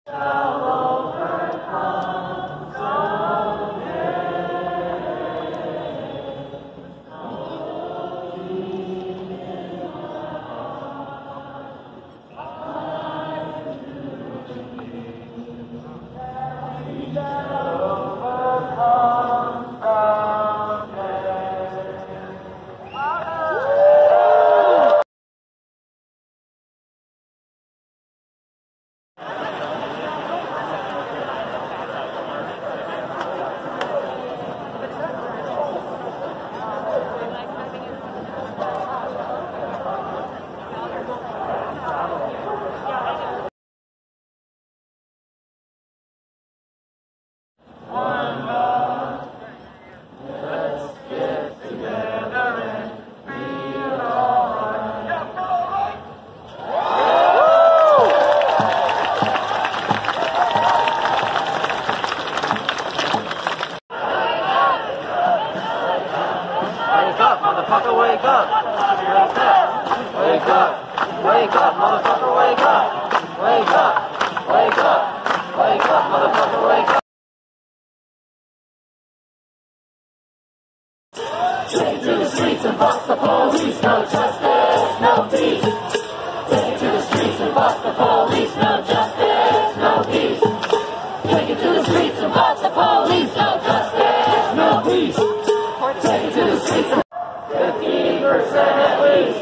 Take it to the streets and bust the police, no justice, no peace. Take it to the streets and bust the police, no justice, no peace. Take it to the streets and bust the police, no justice, no peace. Take it to the streets and 15% at least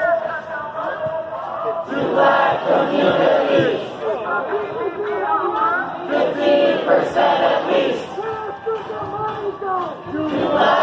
to black communities. 15% at least to black